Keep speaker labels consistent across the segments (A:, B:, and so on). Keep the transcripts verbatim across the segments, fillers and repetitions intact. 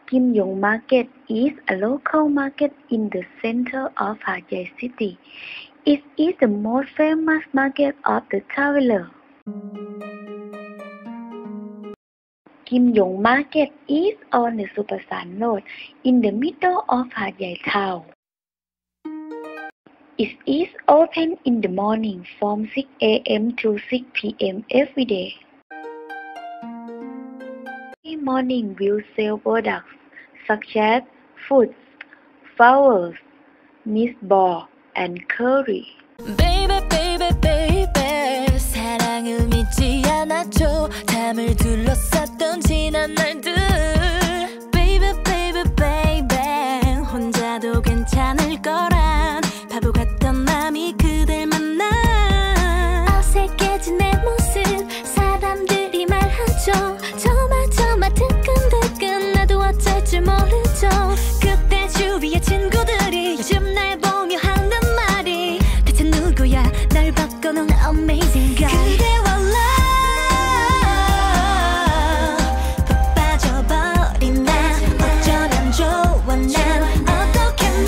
A: Kim Yong Market is a local market in the center of Ha Giai City. It is the most famous market of the traveler. Kim Yong Market is on the Supasan Road in the middle of Ha Giai town. It is open in the morning from six A M to six P M every day. Every morning will sell products such as fruits, flowers, meatball, and curry.
B: Baby, baby, baby, 사랑을 믿지 않아줘. 담을 둘러쌌던 지난 날들. Baby, baby, baby, 혼자도 괜찮을 거란 바보 같던 맘이 그댈 만나. 어색해진 내 모습 사람들이 말하죠. 저마저마 뜨끈뜨끈 나도 어쩔 줄 모르죠. 그때 주위의 친구들이 요즘 날 보며 하는 말이 대체 누구야 날 바꿔놓은 amazing guy. 그대와 love 푹 빠져버린 나 어쩌면 좋아 난 어떻게 너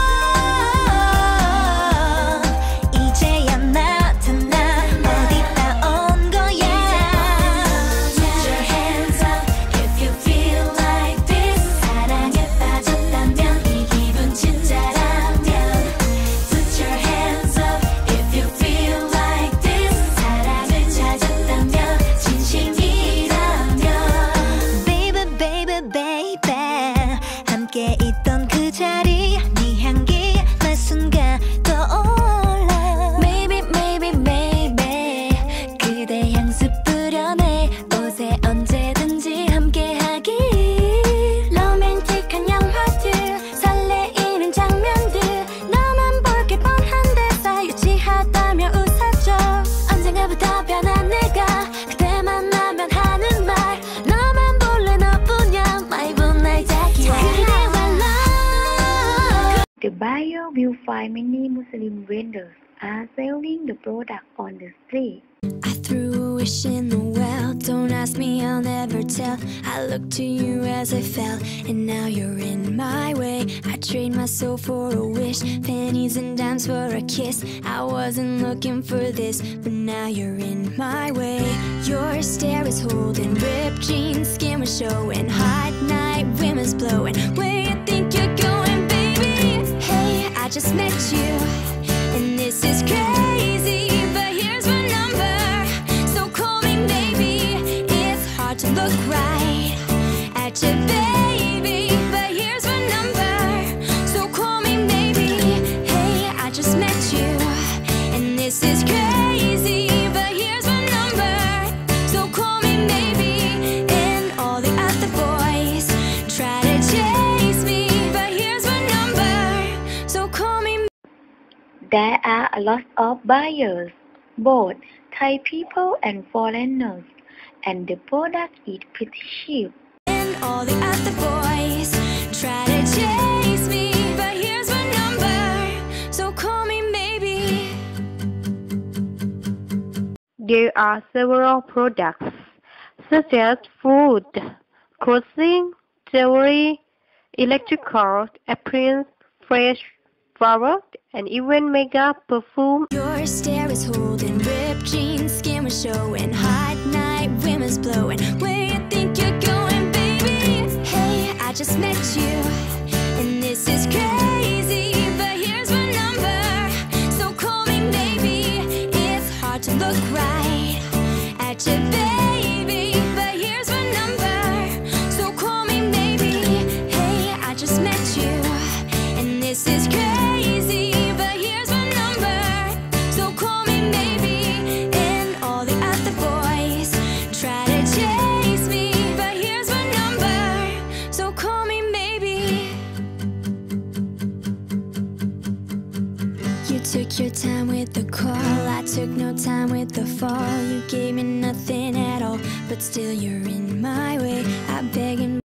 B: 이제야 나타나 어디다 온 거야. Put your hands up if you feel like this. 사랑에 빠졌다면 이 기분 진짜라면. Put your hands up if you feel like this. 사랑을 찾았다면 진심이라면. Baby, baby, baby, 함께 있던 그 자리 네 향기 날 순간 떠올라. Maybe, maybe, maybe, 그대 향수 뿌려내 옷에 언제든지 함께하길. 로맨틱한 영화들 설레이는 장면들 너만 볼게 뻔한데 사유치하다며 웃어줘. 언젠가부터 변한 내가 그대 만나면 하는 말 너만 볼래 너뿐이야 마이분 날 자기야. 그대와 love.
A: The buyer will find many Muslim vendors are selling the product on the street.
B: I threw a wish in the well. Don't ask me, I'll never tell. I looked to you as I fell, and now you're in my way. I trade my soul for a wish, pennies and dimes for a kiss. I wasn't looking for this, but now you're in my way. Your stare is holding, ripped jeans, skin was showing, hot night, wind was blowing. Where you think you're going, baby? Hey, I just met you, and this is crazy, but here's my number, so call me maybe. It's hard to look right at you, baby, but here's my number, so call me maybe. Hey, I just met you, and this is crazy, but here's my number, so call me maybe. And all the other boys try to chase me, but here's my number, so call me.
A: There are a lot of buyers, both Thai people and foreigners, and the product is pretty cheap.
B: And all the other boys try to chase me, but here's my number, so call me maybe.
C: There are several products, such as food, clothing, jewelry, electrical appliances, fresh flowers, and even makeup, perfume.
B: Your stare is holding, ripped jeans, skin was showing, hot night, wind was blowing. Where you think you're going, baby? Hey, I just met you, and this is crazy, but here's my number, so call me maybe. It's hard to look right at you, baby, but here's my number, so call me maybe. Hey, I just met you, and this is crazy, but here's my number, so call me maybe. And all the other boys try to chase me, but here's my number, so call me maybe. You took your time with the call, I took no time with the fall. You gave me nothing at all, but still you're in my way. I beg and